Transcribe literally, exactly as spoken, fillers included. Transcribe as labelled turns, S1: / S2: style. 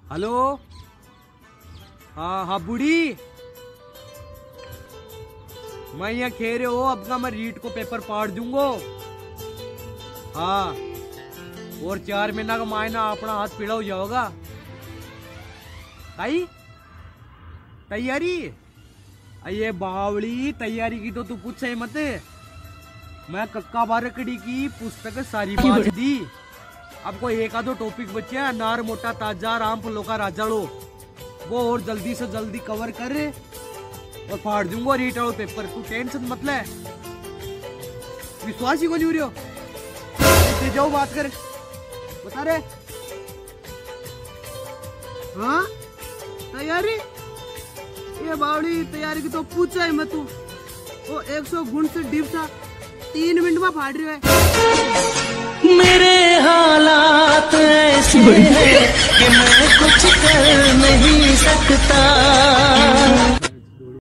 S1: Hello. हाँ हाँ बूढ़ी, मैं यहाँ खेरे हो अब का मैं रीट को पेपर पाड़ दूंगो। हाँ, और चार महीना का मायना अपना हाथ पीड़ा हो जाओगा। आई तैयारी, ये बावली तैयारी की तो तू पूछ ही मत। मैं कक्का बारकड़ी की पुस्तक सारी बात दी। अब कोई एक आधो टॉपिक बचे, नार मोटा ताजा राम फलों का राजा लो, वो और जल्दी से जल्दी कवर कर और फाड़ दूंगा रीट वाला पेपर। तू टेंशन मत ले, विश्वास ही को नहीं हो रही। जाओ बात कर, बता रहे। हाँ तैयारी, ये बावड़ी तैयारी की तो पूछा ही मत। तू वो एक सौ गुण से डिप था, तीन मिनट में फाड़ रही है।
S2: मेरे हालात ऐसे हैं कि मैं कुछ कर नहीं सकता।